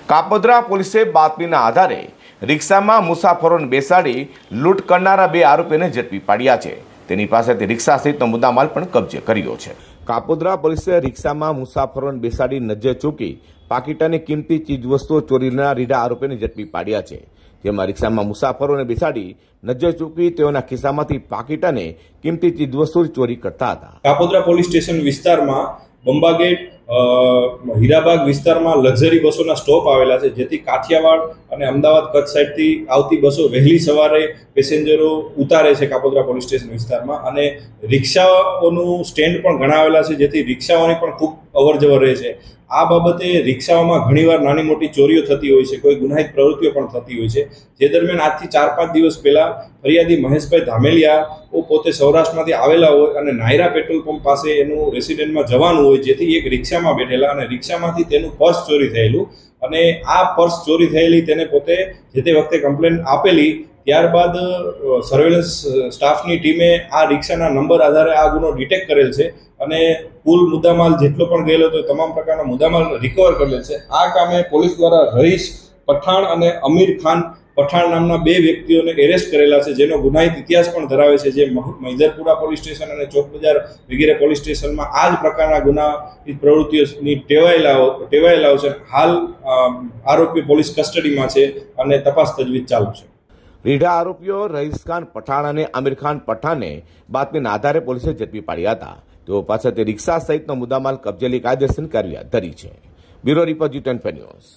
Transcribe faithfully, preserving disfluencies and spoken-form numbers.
કાપોદ્રા પોલીસે બાતમીના આધારે રિક્ષામાં મુસાફરોને બેસાડી લૂંટ કરનારા બે આરોપીને ઝડપી પાડ્યા છે। તેની પાસેથી રિક્ષા સહિતનો મુદ્દામાલ પણ કબજે કર્યો છે। કાપોદ્રા પોલીસે રિક્ષામાં મુસાફરોને બેસાડી નજર ચૂકી પાકીટાની કિંમતી ચીજવસ્તુઓ ચોરીના રીઢા આરોપીને ઝડપી પાડ્યા છે। જેમાં રિક્ષામાં મુસાફરોને બેસાડી નજર ચૂકી તેઓના ખિસ્સામાંથી પાકીટાને કિંમતી ચીજવસ્તુઓ ચોરી કરતા હતા। કાપોદ્રા પોલીસ સ્ટેશન વિસ્તારમાં બંબાગેટ હીરાબાગ વિસ્તારમાં લક્ઝરી બસોના સ્ટોપ આવેલા છે, જેથી કાઠિયાવાડ અને અમદાવાદ કચ્છ સાઈડથી આવતી બસો વહેલી સવારે પેસેન્જરો ઉતારે છે કાપોદ્રા પોલીસ સ્ટેશન વિસ્તારમાં। અને રિક્ષાઓનું સ્ટેન્ડ પણ ઘણા આવેલા છે, જેથી રિક્ષાઓની પણ ખૂબ અવર જવર રહે છે। આ બાબતે રિક્ષાઓમાં ઘણીવાર નાની મોટી ચોરીઓ થતી હોય છે, કોઈ ગુનાહિત પ્રવૃત્તિઓ પણ થતી હોય છે। જે દરમિયાન આજથી ચાર પાંચ દિવસ પહેલા ફરિયાદી મહેશભાઈ ધામેલિયા પોતે સૌરાષ્ટ્રમાંથી આવેલા હોય અને નાયરા પેટ્રોલ પંપ પાસે એનું રેસિડેન્ટમાં જવાનું હોય, જેથી એક રિક્ષામાં બેઠેલા અને રિક્ષામાંથી તેનું પર્સ ચોરી થયેલું અને આ પર્સ ચોરી થયેલી તેને પોતે જે તે વખતે કમ્પ્લેન આપેલી। ત્યારબાદ સર્વેલન્સ સ્ટાફની ટીમે આ રિક્ષાના નંબર આધારે આ ગુનો ડિટેક્ટ કરેલ છે અને કુલ મુદ્દામાલ જેટલો પણ ગયેલો હતો તમામ પ્રકારના મુદ્દામાલ રિકવર કરેલ છે। આ કામે પોલીસ દ્વારા રહીશ પઠાણ અને અમીર ખાન પઠાણ નામના બે વ્યક્તિઓને એરેસ્ટ કરેલા છે, જેનો ગુનાહિત ઇતિહાસ પણ ધરાવે છે, જે મૈદરપુરા પોલીસ સ્ટેશન અને ચોક બજાર વગેરે પોલીસ સ્ટેશનમાં આ જ પ્રકારના ગુનાહિત પ્રવૃત્તિઓની ટેવાયેલા ટેવાયેલા છે। હાલ આરોપી પોલીસ કસ્ટડીમાં છે અને તપાસ તજવીજ ચાલુ છે। રીઢા આરોપીઓ રહીસ ખાન પઠાણ અને આમિર ખાન પઠાણને બાતમીના આધારે પોલીસે ઝડપી પાડ્યા હતા। તેઓ પાસેથી રિક્ષા સહિતનો મુદ્દામાલ કબજે લઈ કાયદેસરની કાર્યવાહી ધરી છે। Bureau report G twenty four news.